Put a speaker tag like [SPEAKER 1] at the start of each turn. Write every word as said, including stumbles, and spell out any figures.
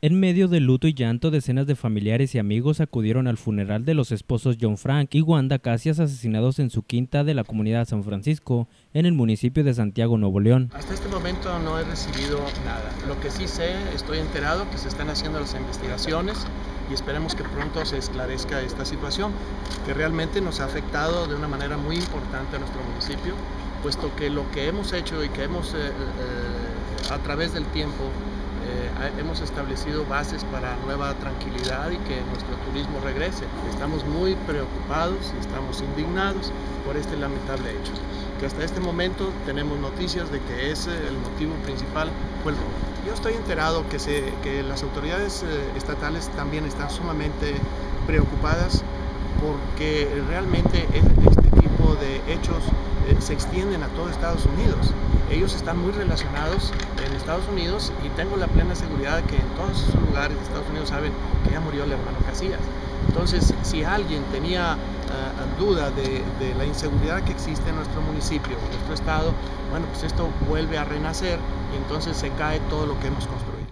[SPEAKER 1] En medio de luto y llanto, decenas de familiares y amigos acudieron al funeral de los esposos John Frank y Wanda Casillas, asesinados en su quinta de la comunidad San Francisco, en el municipio de Santiago, Nuevo León.
[SPEAKER 2] Hasta este momento no he recibido nada. Lo que sí sé, estoy enterado que se están haciendo las investigaciones y esperemos que pronto se esclarezca esta situación, que realmente nos ha afectado de una manera muy importante a nuestro municipio, puesto que lo que hemos hecho y que hemos, eh, eh, a través del tiempo, Eh, hemos establecido bases para nueva tranquilidad y que nuestro turismo regrese. Estamos muy preocupados y estamos indignados por este lamentable hecho, que hasta este momento tenemos noticias de que ese, el motivo principal fue el robo. Yo estoy enterado que, se, que las autoridades eh, estatales también están sumamente preocupadas porque realmente este tipo de hechos eh, se extienden a todo Estados Unidos. Ellos están muy relacionados en Estados Unidos y tengo la plena seguridad de que en todos esos lugares de Estados Unidos saben que ya murió el hermano Casillas. Entonces, si alguien tenía uh, duda de, de la inseguridad que existe en nuestro municipio, en nuestro estado, bueno, pues esto vuelve a renacer y entonces se cae todo lo que hemos construido.